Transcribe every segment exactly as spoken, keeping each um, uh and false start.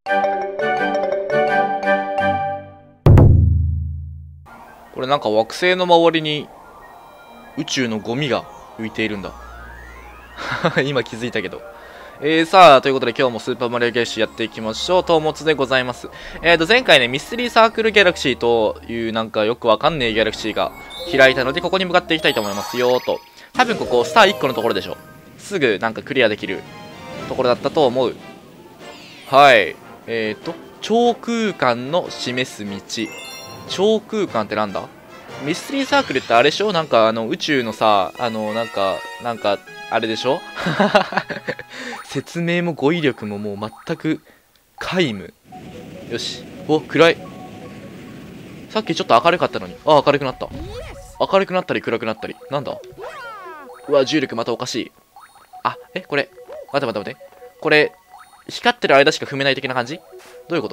これなんか惑星の周りに宇宙のゴミが浮いているんだ。今気づいたけど。えー、さあ、ということで今日もスーパーマリオギャラクシーやっていきましょう。トーモツでございます。えーと、前回ね、ミステリーサークルギャラクシーというなんかよくわかんねえギャラクシーが開いたので、ここに向かっていきたいと思いますよと。多分ここ、スターいっこのところでしょ。すぐなんかクリアできるところだったと思う。はい。えーと、超空間の示す道。超空間ってなんだ？ミステリーサークルってあれでしょ？なんかあの宇宙のさ、あのなんか、なんか、あれでしょ？説明も語彙力ももう全く皆無。よし。お、暗い。さっきちょっと明るかったのに。あ、明るくなった。明るくなったり暗くなったり。なんだ？うわ、重力またおかしい。あ、え、これ。待て待て待て。これ、光ってる間しか踏めない的な感じ？どういうこと？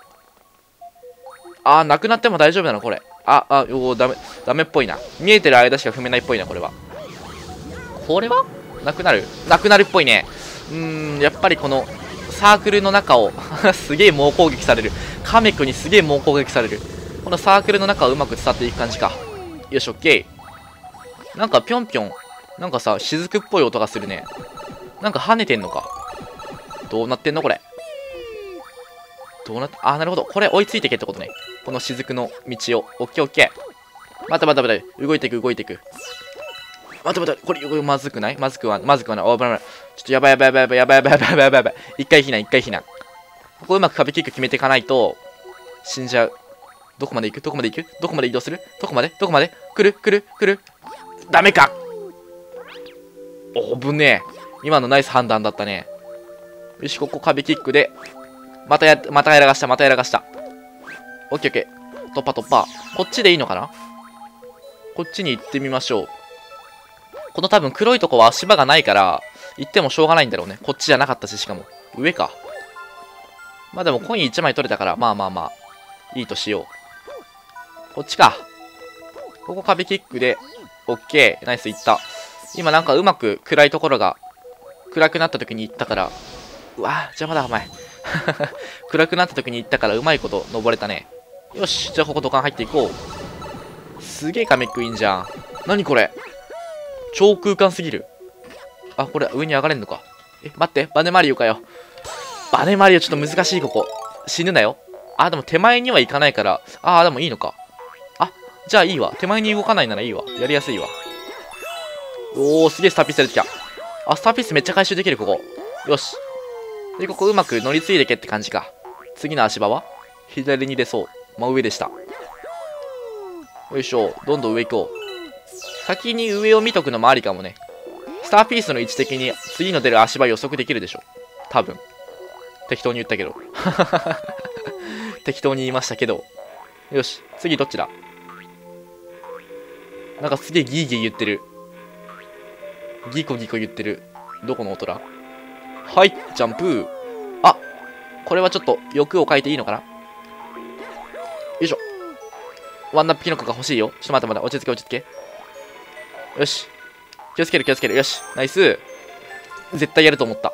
あー、なくなっても大丈夫なのこれ。あ、あ、おー、ダメ、ダメっぽいな。見えてる間しか踏めないっぽいな、これは。これはなくなるなくなるっぽいね。うーん、やっぱりこの、サークルの中を、すげえ猛攻撃される。カメクにすげえ猛攻撃される。このサークルの中をうまく伝っていく感じか。よし、オッケー。なんかぴょんぴょん、なんかさ、雫っぽい音がするね。なんか跳ねてんのか。どうなってんのこれ。どうなって、あ、なるほど。これ追いついてけってことね。この雫の道を。オッケーオッケー。待って待って待って。動いていく動いていく。待って待って。これ、まずくないまずくは、まずくはない。お、危ない。ちょっとやばいやばいやばいやばいやばいやばいやばいやばいやばい。一回避難、一回避難。ここうまく壁キック決めていかないと、死んじゃう。どこまで行くどこまで行くどこまで移動するどこまでどこまで来る来る来るダメか。おぶねえ。今のナイス判断だったね。よし、ここ壁キックで。またや、またやらかした、またやらかした。オッケーオッケー。突破突破。こっちでいいのかな？こっちに行ってみましょう。この多分黒いとこは足場がないから、行ってもしょうがないんだろうね。こっちじゃなかったし、しかも。上か。まあでもコインいちまい取れたから、まあまあまあ、いいとしよう。こっちか。ここ壁キックで、オッケー。ナイス、いった。今なんかうまく暗いところが、暗くなった時に行ったから、うわぁ、邪魔だ、お前。暗くなった時に行ったからうまいこと登れたね。よし、じゃあここ土管入っていこう。すげえカメックいいんじゃん。何これ？超空間すぎる。あ、これ上に上がれんのか。え、待って、バネマリオかよ。バネマリオちょっと難しいここ。死ぬなよ。あ、でも手前には行かないから。あー、でもいいのか。あ、じゃあいいわ。手前に動かないならいいわ。やりやすいわ。おー、すげえスターピース出てきた。あ、スターピースめっちゃ回収できる、ここ。よし。で、ここうまく乗り継いでけって感じか。次の足場は左に出そう。真上でした。よいしょ。どんどん上行こう。先に上を見とくのもありかもね。スターピースの位置的に次の出る足場予測できるでしょ。多分。適当に言ったけど。適当に言いましたけど。よし。次どっちだ？なんかすげえギーギー言ってる。ギコギコ言ってる。どこの音だ？はい、ジャンプ。あ、これはちょっと欲を書いていいのかな？よいしょ。ワンナップキノコが欲しいよ。ちょっと待って待って、落ち着け落ち着け。よし。気をつける気をつける。よし。ナイス。絶対やると思った。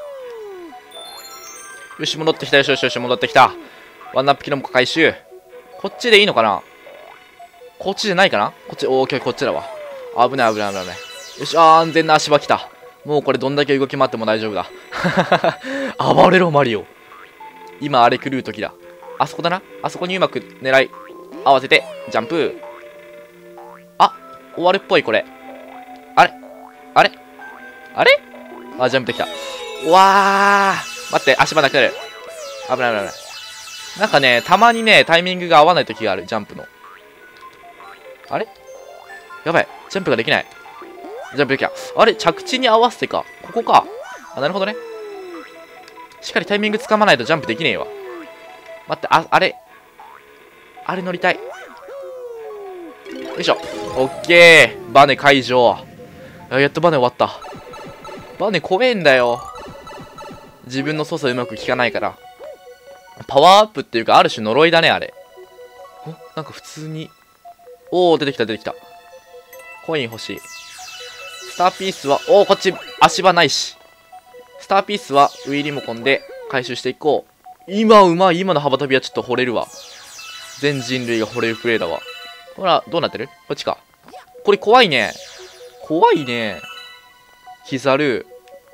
よし、戻ってきた。よしよしよし、戻ってきた。ワンナップキノコ回収。こっちでいいのかな？こっちじゃないかな？こっち、おー、こっちだわ。危ない危ない危ない危ない。よし、あー、安全な足場来た。もうこれどんだけ動き回っても大丈夫だ。暴れろ、マリオ。今あれ狂う時だ。あそこだな。あそこにうまく狙い合わせて、ジャンプ。あ、終わるっぽい、これ。あれあれあれあ、ジャンプできた。うわー。待って、足場なくなる。危ない危ない危ない。なんかね、たまにね、タイミングが合わない時がある、ジャンプの。あれやばい。ジャンプができない。ジャンプできた。あれ着地に合わせてか。ここか。あ、なるほどね。しっかりタイミングつかまないとジャンプできねえわ。待って、あ、あれ。あれ乗りたい。よいしょ。オッケー。バネ解除。あ、やっとバネ終わった。バネ怖えんだよ。自分の操作うまく効かないから。パワーアップっていうか、ある種呪いだね、あれ。お、なんか普通に。おー、出てきた、出てきた。コイン欲しい。スターピースは、おー、こっち、足場ないし。スターピースはウィーリモコンで回収していこう。 今うまい。今の幅跳びはちょっと惚れるわ。全人類が惚れるプレイだわ。ほら、どうなってる？こっちか。これ怖いね。怖いね。ヒザル。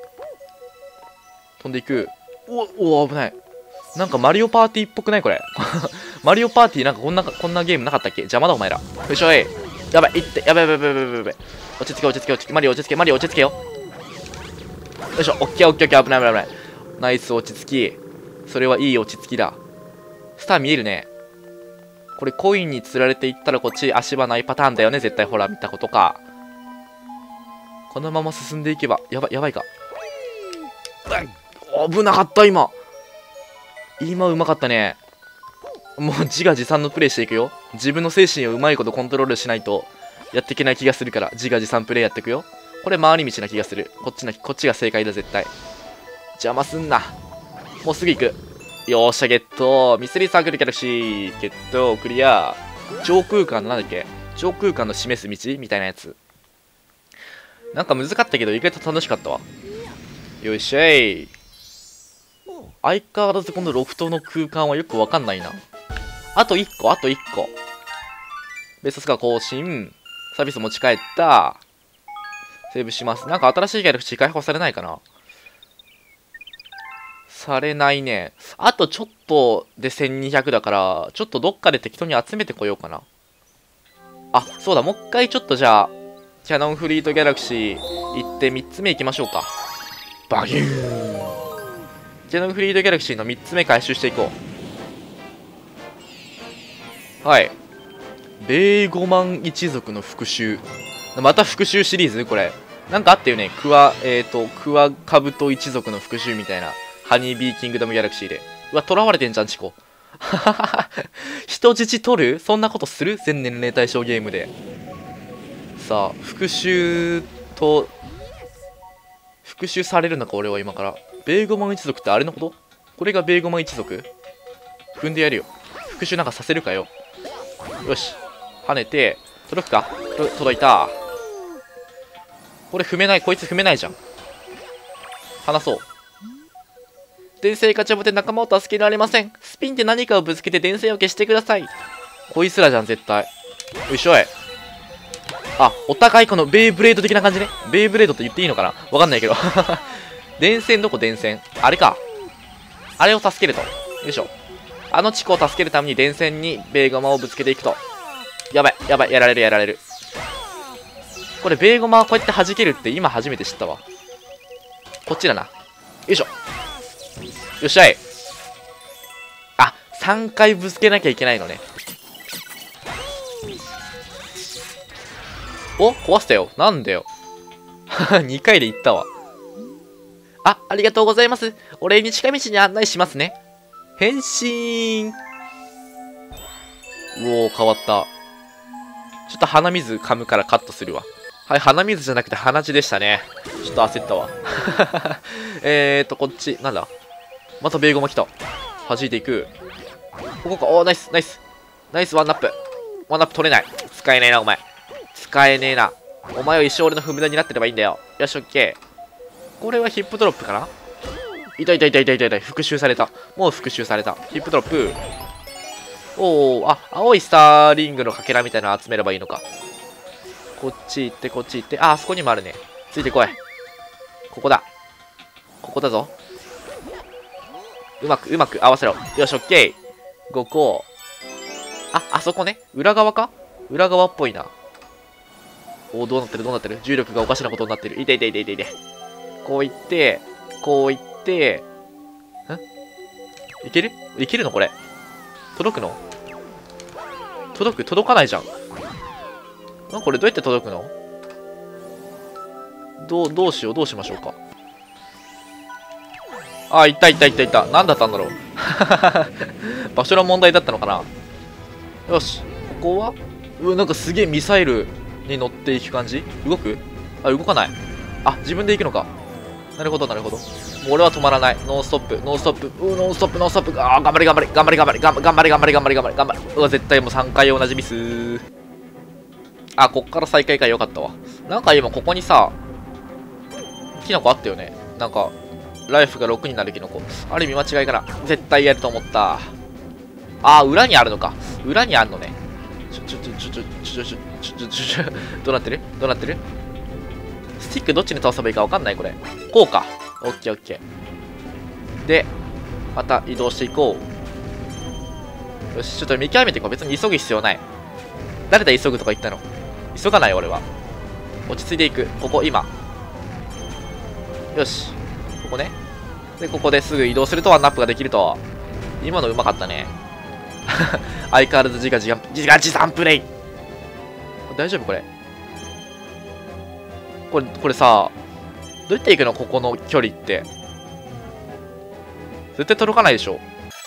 飛んでいく。お、お、危ない。なんかマリオパーティーっぽくないこれ。マリオパーティーなんかこんな、こんなゲームなかったっけ？邪魔だお前ら。よいしょい。やばい、いって、やばいやばいやばいやばいやばい。落ち着け落ち着け落ち着け。マリオ落ち着け、マリオ落ち着けよ。よいしょ、オッケーオッケーオッケー、危ない危ない危ない。ナイス落ち着き。それはいい落ち着きだ。スター見えるね。これコインに釣られていったらこっち足場ないパターンだよね。絶対ほら見たことか。このまま進んでいけば、やばい、やばいか。危なかった、今。今うまかったね。もう自画自賛のプレイしていくよ。自分の精神をうまいことコントロールしないとやっていけない気がするから、自画自賛プレイやっていくよ。これ回り道な気がする。こっちな、こっちが正解だ、絶対。邪魔すんな。もうすぐ行く。よーしゃ、ゲット。ミステリーサークルギャラクシー。ゲット、クリア。上空間のなんだっけ？上空間の示す道みたいなやつ。なんか難かったけど、意外と楽しかったわ。よいしょい。相変わらずこのロフトの空間はよくわかんないな。あといっこ、あといっこ。ベストスコア更新。サービス持ち帰った。セーブします。なんか新しいギャラクシー開放されないかな？されないね。あとちょっとでせんにひゃくだから、ちょっとどっかで適当に集めてこようかな。あ、そうだ、もう一回ちょっとじゃあ、キャノンフリートギャラクシー行ってみっつめ行きましょうか。バギューン。キャノンフリートギャラクシーのみっつめ回収していこう。はい。ベーゴマン一族の復讐。また復讐シリーズこれ。なんかあったよね。クワ、えっと、クワカブト一族の復讐みたいな。ハニービーキングダムギャラクシーで。うわ、囚われてんじゃん、チコ。人質取る？そんなことする？全年齢対象ゲームで。さあ、復讐と、復讐されるのか、俺は今から。ベーゴマン一族ってあれのこと？これがベーゴマン一族？踏んでやるよ。復讐なんかさせるかよ。よし。跳ねて、届くか？と届いた。これ踏めない、こいつ踏めないじゃん。離そう。電線ガチャボで仲間を助けられません。スピンで何かをぶつけて電線を消してください。こいつらじゃん、絶対。よいしょい。あ、お互いこのベイブレード的な感じね。ベイブレードと言っていいのかな？わかんないけど。電線どこ？電線。あれか。あれを助けると。よいしょ。あの地区を助けるために電線にベーゴマをぶつけていくと。やばい、やばい、やられる、やられる。これ、ベーゴマはこうやって弾けるって今初めて知ったわ。こっちだな。よいしょ。よっしゃい。あ、さんかいぶつけなきゃいけないのね。お、壊したよ。なんだよ。にかいで行ったわ。あ、ありがとうございます。お礼に近道に案内しますね。変身。うおー、変わった。ちょっと鼻水噛むからカットするわ。はい、鼻水じゃなくて鼻血でしたね。ちょっと焦ったわ。えーと、こっち、なんだ？またベーゴマ来た。弾いていく。ここか。おー、ナイス、ナイス。ナイスワンナップ。ワンナップ取れない。使えねえな、お前。使えねえな。お前は一生俺の踏み台になってればいいんだよ。よし、オッケー。これはヒップドロップかな？いたいたいたいたいたいた。復讐された。もう復讐された。ヒップドロップ。おー、あ、青いスターリングのかけらみたいなの集めればいいのか。こっち行って、こっち行って。あ、あそこにもあるね。ついてこい。ここだ。ここだぞ。うまく、うまく合わせろ。よし、オッケー。ごこ。あ、あそこね。裏側か？裏側っぽいな。おー、どうなってるどうなってる？重力がおかしなことになってる。いていていていていて。こう行って、こう行って、ん？いける？いけるのこれ。届くの？届く？届かないじゃん。ん？これどうやって届くの？どう、どうしよう、どうしましょうか。あ、いったいったいったいった。何だったんだろう。場所の問題だったのかな。よし。ここはうわ、なんかすげえミサイルに乗っていく感じ？動く？あ、動かない。あ、自分で行くのか。なるほど、なるほど。もう俺は止まらない。ノンストップ、ノンストップ、うー、ノンストップ、ノンストップ。あー、頑張れ、頑張れ、頑張れ、頑張れ、頑張れ、頑張れ、頑張れ、頑張れ、頑張れ、頑張れ。うわ、絶対もうさんかい同じミス。あ、こっから再開か。よかったわ。なんか今ここにさ、キノコあったよね。なんか、 ライフがろくになるキノコ。ある意味間違いかな。絶対やると思った。あー、裏にあるのか。裏にあるのね。ちょちょちょちょちょちょちょちょちょちょちょどうなってるどうなってるスティックどっちに倒せばいいかわかんないこれ。こうか。オッケーオッケー。で、また移動していこう。よし、ちょっと見極めていこう。別に急ぐ必要ない。誰だ急ぐとか言ったの。急がない俺は。落ち着いていく。ここ今。よし。ここね。で、ここですぐ移動するとワンナップができると。今のうまかったね。相変わらず自画自賛、自画自賛プレイ。大丈夫これ。これ、これさ、どうやって行くのここの距離って。絶対届かないでしょ。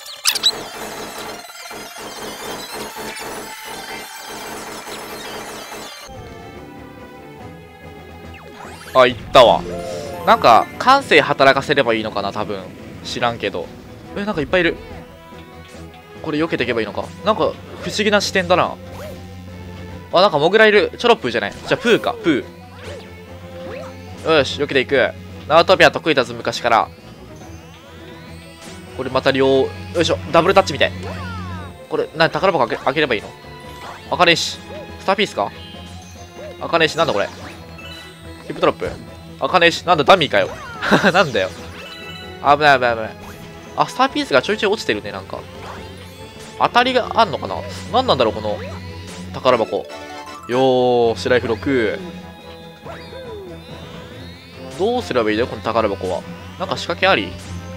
あ、行ったわ。なんか、感性働かせればいいのかな、多分。知らんけど。え、なんかいっぱいいる。これ避けていけばいいのか。なんか、不思議な視点だな。あ、なんかモグラいる。チョロップじゃない。じゃあ、プーか、プー。よし、避けていく。縄跳びは得意だぞ、昔から。これまた両、よいしょ、ダブルタッチみたい。これ、な、宝箱開け、開ければいいの？開かねえし。スターピースか？開かねえし、なんだこれ。ヒップトロップ開かねえし、なんだダミーかよ。なんだよ。危ない危ない危ない。あ、スターピースがちょいちょい落ちてるね、なんか。当たりがあんのかな？なんなんだろう、この宝箱。よーし、ライフろく。どうすればいいんだよ、この宝箱は。なんか仕掛けあり？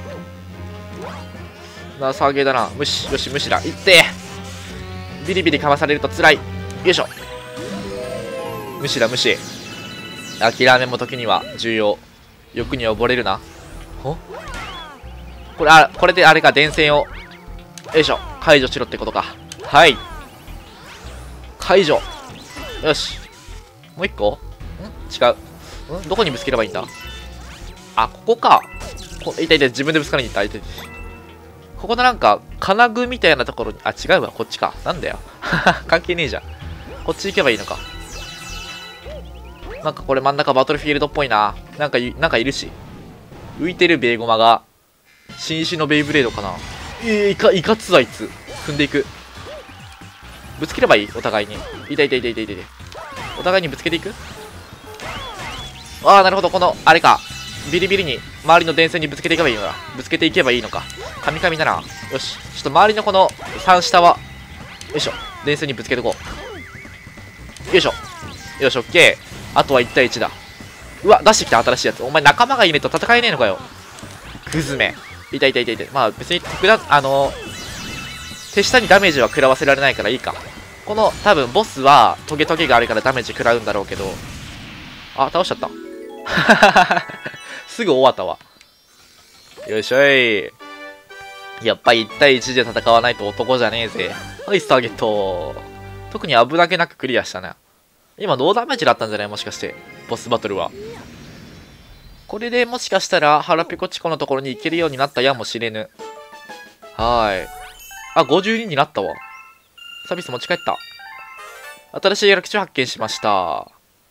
なさげだな。無視。よし、無視だ。いってビリビリかまされると辛い。よいしょ。無視だ、無視。諦めも時には重要。欲に溺れるな。ほこれ、あ、これであれか、電線を。よいしょ。解除しろってことか。はい。解除。よし。もう一個ん違う。んどこにぶつければいいんだ？あ、ここか。こいたいた、自分でぶつかりに行った。いたいた。ここのなんか、金具みたいなところに、あ、違うわ、こっちか。なんだよ。関係ねえじゃん。こっち行けばいいのか。なんかこれ真ん中バトルフィールドっぽいな。なんかい、なんかいるし。浮いてるベーゴマが、新種のベイブレードかな。えー、いか、いかつあいつ。踏んでいく。ぶつければいいお互いに。いたいたいたいたいたいた。お互いにぶつけていく。ああ、なるほど。この、あれか。ビリビリに周りの電線にぶつけていけばいいのか。ぶつけていけばいいのか。カミカミだな。よし。ちょっと周りのこのさん下は、よいしょ。電線にぶつけていこう。よいしょ。よし、オッケー。あとはいちたいいちだ。うわ、出してきた新しいやつ。お前仲間がいねえと戦えねえのかよ。クズめ。いたいたいたいた。まあ別に特段、あのー、手下にダメージは食らわせられないからいいか。この多分ボスはトゲトゲがあるからダメージ食らうんだろうけど。あ、倒しちゃった。すぐ終わったわ。よいしょい。やっぱりいちたいいちで戦わないと男じゃねえぜ。はい、ターゲット。特に危なげなくクリアしたな。今ノーダメージだったんじゃないもしかして。ボスバトルは。これでもしかしたら腹ペコチコのところに行けるようになったやもしれぬ。はーい。あ、ごじゅうにになったわ。サービス持ち帰った。新しいやる基地を発見しました。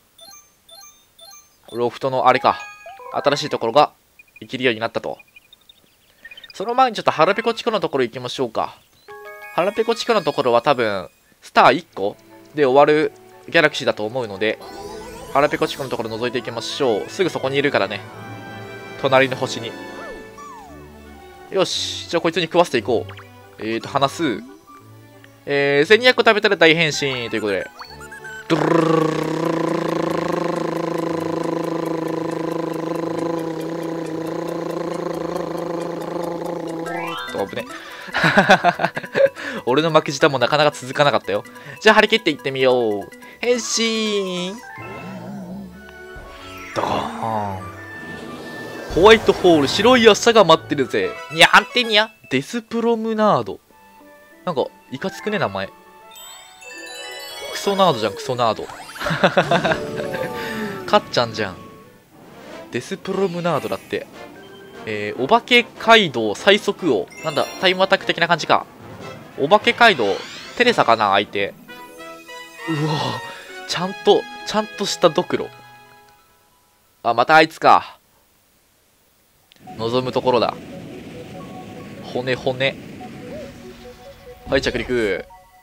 ロフトのあれか。新しいところが行けるようになったと。その前にちょっと腹ペコ地区のところ行きましょうか。腹ペコ地区のところは多分、スターいっこで終わるギャラクシーだと思うので、腹ペコ地区のところ覗いていきましょう。すぐそこにいるからね。隣の星に。よし。じゃあこいつに食わせていこう。えーと、話す。えー、せんにひゃくこ食べたら大変身ということで。ドゥルルルルル危ね。俺の負け舌もなかなか続かなかったよ。じゃあ張り切っていってみよう。変身ドーン。ホワイトホール、白い朝が待ってるぜ。にゃんてにゃ。デスプロムナード。なんかいかつくね名前。クソナードじゃん、クソナード。かっちゃんじゃん。デスプロムナードだって。えー、お化け街道最速王。なんだ、タイムアタック的な感じか。お化け街道、テレサかな、相手。うわぁ、ちゃんと、ちゃんとしたドクロ。あ、またあいつか。 望むところだ。骨骨。はい、着陸。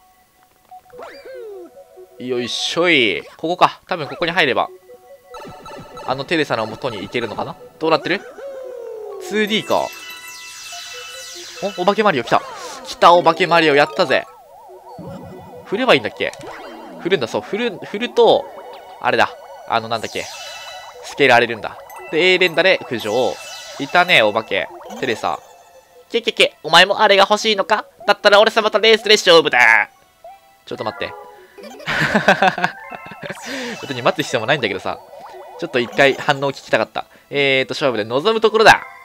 よいしょい。ここか。多分ここに入ればあのテレサの元に行けるのかな。どうなってる？ ツーディー か。お、お化けマリオ来た。来た、お化けマリオやったぜ。振ればいいんだっけ？振るんだ、そう。振る、振ると、あれだ。あの、なんだっけ。スケール荒れるんだ。で、A 連打で浮上。いたね、お化け。テレサ。けけけ、お前もあれが欲しいのか？だったら俺様とレースで勝負だ。ちょっと待って。別に待つ必要もないんだけどさ。ちょっと一回反応聞きたかった。えーと、勝負で望むところだ。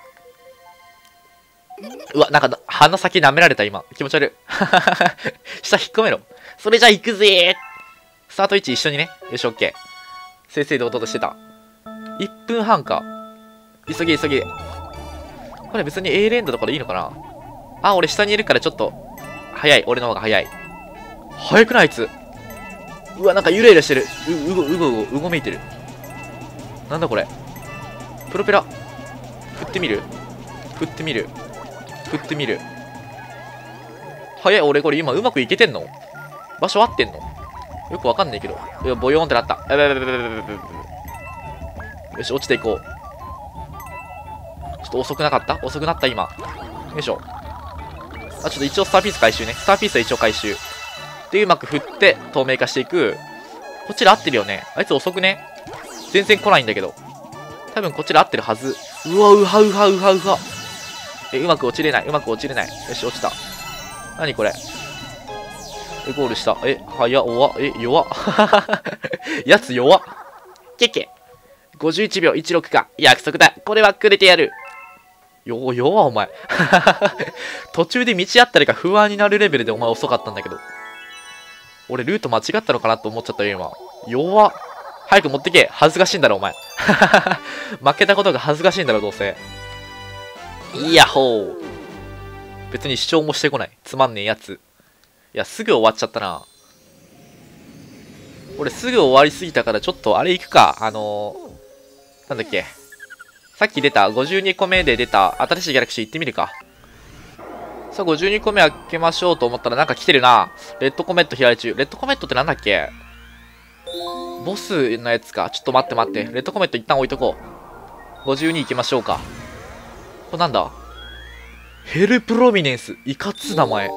うわ、なんか、鼻先舐められた、今。気持ち悪い。下引っ込めろ。それじゃ行くぜー。スタート位置一緒にね。よし、オッケー。正々堂々としてた。いっぷんはんか。急げ、急げ。これ別に A 連打とかでいいのかな。あ、俺下にいるからちょっと、早い。俺の方が早い。早くないあいつ。うわ、なんかゆらゆらしてる。う、うご、うご、うご、うごめいてる。なんだこれ。プロペラ。振ってみる？振ってみる。振ってみる。早い、俺これ今うまくいけてんの？場所合ってんの？よくわかんないけど。いや、ボヨーンってなった。やばいやばいやばいやばいやばい。よし、落ちていこう。ちょっと遅くなかった？遅くなった今。よいしょ。あ、ちょっと一応スターピース回収ね。スターピースは一応回収。で、うまく振って透明化していく。こっちで合ってるよね。あいつ遅くね？全然来ないんだけど。多分こっちで合ってるはず。うわ、うはうはうはうは。え、うまく落ちれない。うまく落ちれない。よし、落ちた。なにこれ。え、ゴールした。え、早っ、おわ。え、弱っ。やつ弱っ。けけ。ごじゅういちびょうじゅうろくか。約束だ。これはくれてやる。よ、弱っ、お前。途中で道あったりか不安になるレベルでお前遅かったんだけど。俺ルート間違ったのかなと思っちゃったよ、今。弱っ。早く持ってけ。恥ずかしいんだろ、お前。負けたことが恥ずかしいんだろ、どうせ。いやほー。別に主張もしてこない。つまんねえやつ。いや、すぐ終わっちゃったな。俺すぐ終わりすぎたからちょっとあれ行くか。あのー、なんだっけ。さっき出た、ごじゅうにこめで出た新しいギャラクシー行ってみるか。さあ、ごじゅうにこめ開けましょうと思ったらなんか来てるな。レッドコメット飛来中。レッドコメットってなんだっけ？ボスのやつか。ちょっと待って待って。レッドコメット一旦置いとこう。ごじゅうに行きましょうか。これなんだ？ヘルプロミネンス。いかつ名前。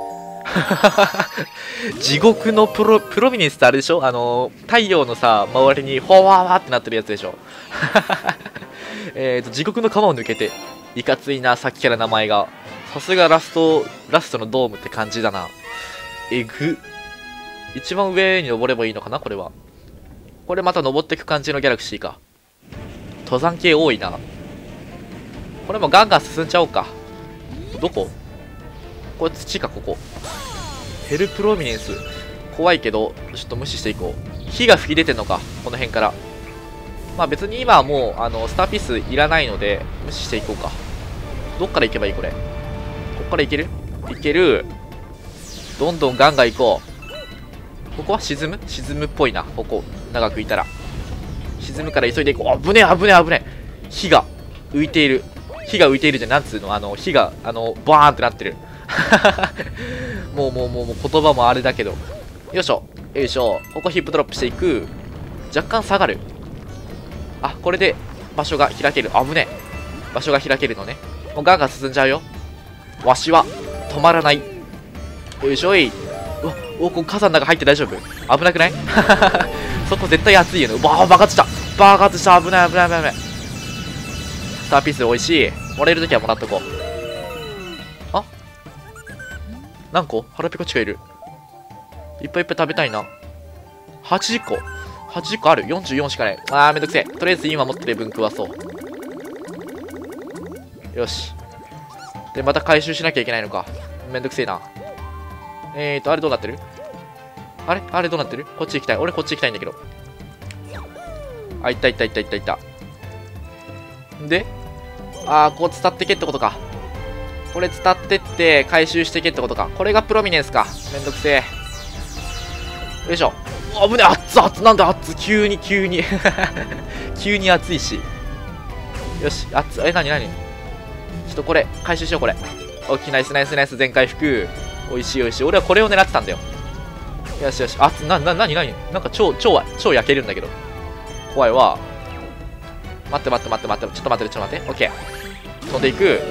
地獄のプロ、プロミネンスってあれでしょ？あのー、太陽のさ、周りにフォワーってなってるやつでしょ？えっと、地獄の釜を抜けて。いかついな、さっきから名前が。さすがラスト、ラストのドームって感じだな。えぐ。一番上に登ればいいのかなこれは。これまた登っていく感じのギャラクシーか。登山系多いな。これもガンガン進んじゃおうか。どこ？これ土か、ここ。ヘルプロミネンス。怖いけど、ちょっと無視していこう。火が吹き出てんのか、この辺から。まあ別に今はもう、あの、スターピースいらないので、無視していこうか。どっから行けばいいこれ。こっから行ける？行ける。どんどんガンガン行こう。ここは沈む？沈むっぽいな。ここ、長くいたら。沈むから急いでいこう。危ねえ、危ねえ、危ねえ。火が浮いている。火が浮いているじゃん。なんつうの、あの、火が、あの、バーンってなってる。もうもうもうもう言葉もあれだけど。よいしょ。よいしょ。ここヒップドロップしていく。若干下がる。あ、これで場所が開ける。危ねえ。場所が開けるのね。もうガンガン進んじゃうよ。わしは止まらない。よいしょい。うわ、お、ここ火山の中入って大丈夫？危なくない？そこ絶対熱いよね。うわー、爆発した。爆発した。危ない危ない危ない危ない。スターピース美味しい。もらえるときはもらっとこう。あ、何個？腹ペコチカいる。いっぱいいっぱい食べたいな。はちじゅっこ。はちじゅっこある。よんじゅうよんしかない。あー、めんどくせえ。とりあえず今持ってる分食わそう。よし。で、また回収しなきゃいけないのか。めんどくせえな。えーと、あれどうなってる？あれあれどうなってる？こっち行きたい。俺こっち行きたいんだけど。あ、いったいったいったいったいった。で、あー、こう伝ってけってことか。これ伝ってって回収してけってことか。これがプロミネンスか。めんどくせえ。よいしょ。危ねえ。熱っ熱っ。なんで熱っ。急に急に。急に熱いし。よし。熱っ。え、なになに？ ちょっとこれ回収しよう。これオッケー、ナイスナイスナイス、全回復。おいしいおいしい。俺はこれを狙ってたんだよ。よしよし。あ、な、な、なになになんか超、超、超焼けるんだけど。怖いわ。待って待って待って待って。ちょっと待って、ちょっと待って。オッケー。飛んでいく。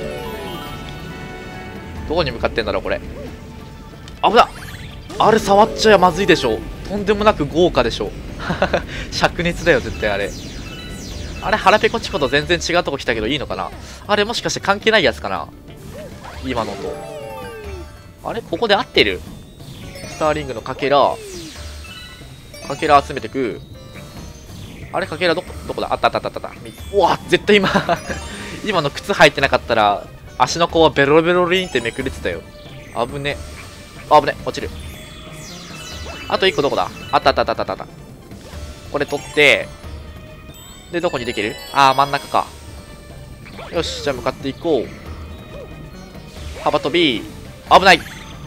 どこに向かってんだろう、これ。危なっ。あれ触っちゃまずいでしょ。とんでもなく豪華でしょ。灼熱だよ、絶対あれ。あれ、腹ペコチコと全然違うとこ来たけどいいのかな。あれ、もしかして関係ないやつかな、今のと。あれ、ここで合ってる。スターリングのかけら。かけら集めてく。あれ、かけらどこ、どこだ。あったあったあったあった。うわ、絶対今、今の靴履いてなかったら、足の甲はベロベロリンってめくれてたよ。危ね。あぶね。落ちる。あといっこどこだ。あったあったあったあったあった。これ取って、で、どこにできる。あー、真ん中か。よし、じゃあ向かっていこう。幅跳び。危ない。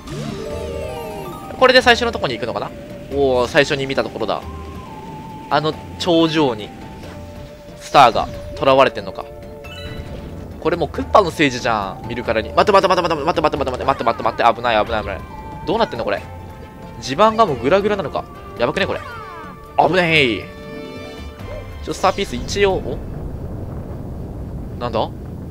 これで最初のとこに行くのかな。おお、最初に見たところだ。あの頂上にスターが囚われてんのか。これもうクッパの政治じゃん、見るからに。待って待って待って待って待って待って待って待って待って待って、危ない危ない危ない。どうなってんのこれ。地盤がもうグラグラなのか。やばくねこれ。危ねえ。ちょっとスターピース一応、おなんだ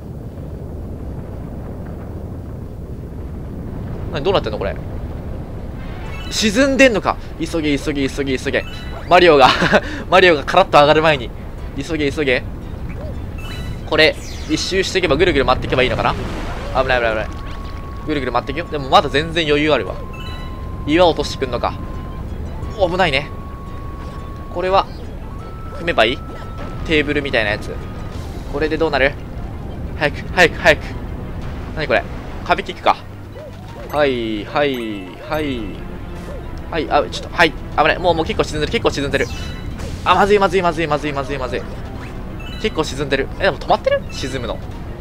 何、どうなってんのこれ。沈んでんのか。急げ急げ急げ急げ。マリオがマリオがカラッと上がる前に急げ急げ。これ一周していけばぐるぐる回っていけばいいのかな。危ない危ない危ない。ぐるぐる回っていくよ。でもまだ全然余裕あるわ。岩落としてくんのか。お、危ないね。これは組めばいい。テーブルみたいなやつ。これでどうなる。早く早く早く。何これ。壁キックか。はいはいはいはい。あ、ちょっと、はい、危ない。もうもう結構沈んでる、結構沈んでる。あ、まずいまずいまずいまずいまずいまずい。結構沈んでる。え、でも止まってる。沈むの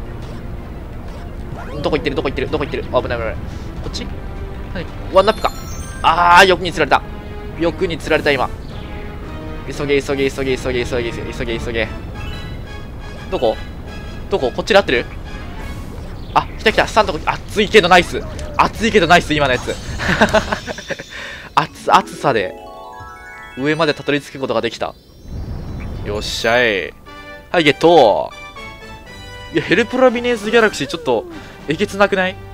どこ行ってるどこ行ってるどこ行ってる。危ない危ない。こっち。はい、ワンナップか。あー、欲に釣られた。欲に釣られた今。急げ急げ急げ急げ急げ急げ急げ。どこどこ。こっちで合ってる。あ、来た来た。スタンド。熱いけどナイス。熱いけどナイス今のやつ。熱熱さで上までたどり着くことができた。よっしゃい。はい、ゲット。いや、ヘルプラビネーズギャラクシーちょっとえげつなくない？